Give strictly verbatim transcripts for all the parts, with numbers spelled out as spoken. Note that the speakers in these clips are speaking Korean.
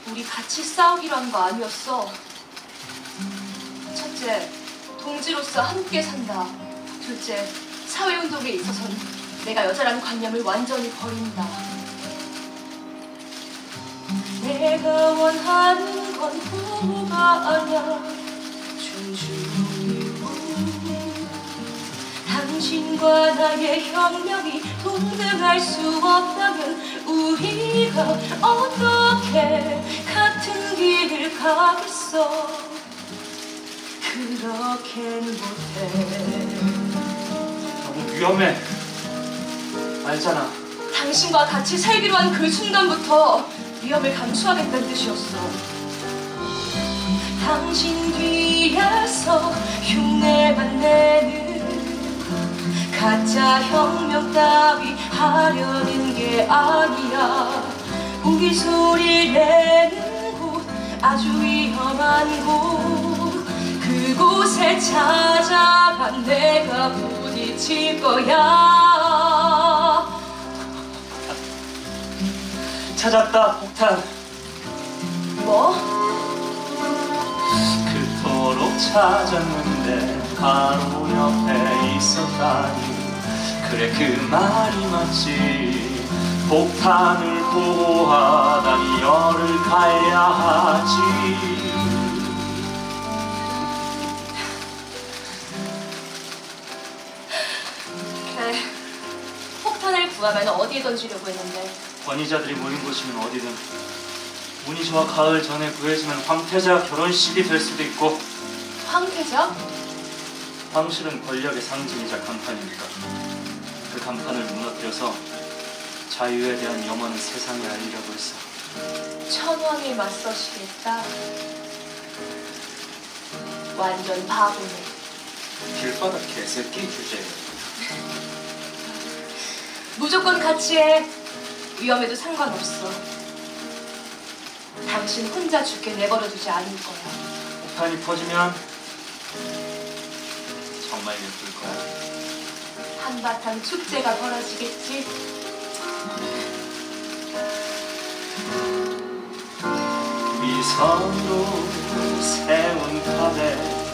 우리 같이 싸우기로 한 거 아니었어. 첫째, 동지로서 함께 산다. 둘째, 사회운동에 있어서는 내가 여자라는 관념을 완전히 버린다. 내가 원하는 건 부부가 아니야. 존중이고 당신과 나의 혁명이 동등할 수 없다면 우리가 어떻게 같은 길을 가겠어. 그렇게는 못해. 너무 위험해. 알잖아. 당신과 같이 살기로 한 그 순간부터 위험을 감수하겠다는 뜻이었어. 당신 뒤에서 흉내만 내는 가짜 혁명 따위 하려는 게 아니야. 우리 소리를 내는 곳, 아주 위험한 곳, 그곳에 찾아가 내가 부딪힐 거야. 찾았다, 폭탄. 뭐? 그토록 찾았는데 바로 옆에 있었다니. 그래, 그 말이 맞지. 폭탄을 보호하다니 열을 가해야 하지. 그래, 폭탄을 구하면 어디에 던지려고 했는데? 권위자들이 모인 곳이면 어디든. 운이 좋아 가을 전에 구해지면 황태자 결혼식이 될 수도 있고. 황태자? 황실은 권력의 상징이자 간판이니까. 그 간판을 무너뜨려서 자유에 대한 염원을 세상에 알리려고 했어. 천황이 맞서시겠다. 완전 바보네. 길바닥 개새끼 주제. 무조건 같이 해. 위험해도 상관없어. 당신 혼자 죽게 내버려두지 않을 거야. 폭탄이 퍼지면 정말 예쁠 거야. 한바탕 축제가 벌어지겠지. 위선으로 세운 탑에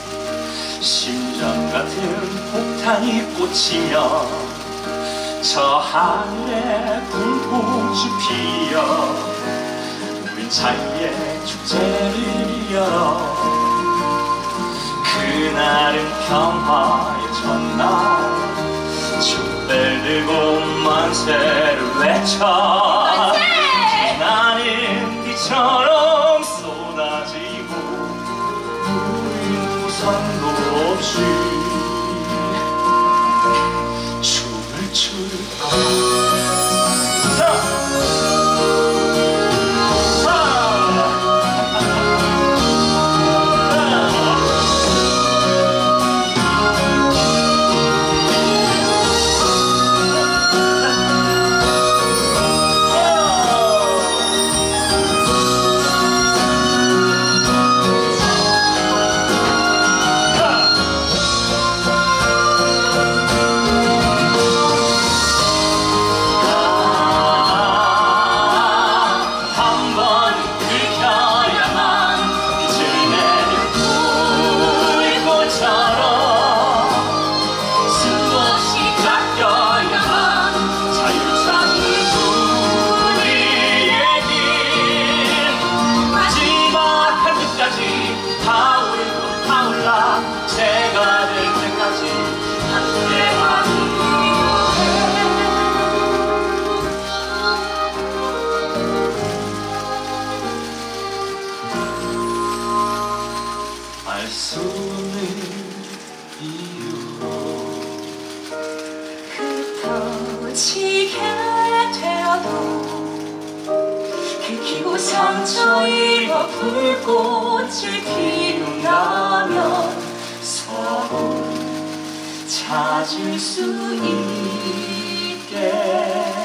심장 같은 폭탄이 꽂히며 저 하늘에 불꽃이 피어 우린 자유의 축제를 열어. 그날은 평화의 첫날. 촛대를 들고 만세를 외쳐. 나는 비처럼 쏟아지고 우린 우산도 없이 춤을 출 거야. 알 수 없는 이유로 흩어지게 되어도 긁히고 상처 입어 불꽃을 피운다면 서로 찾을 수 있게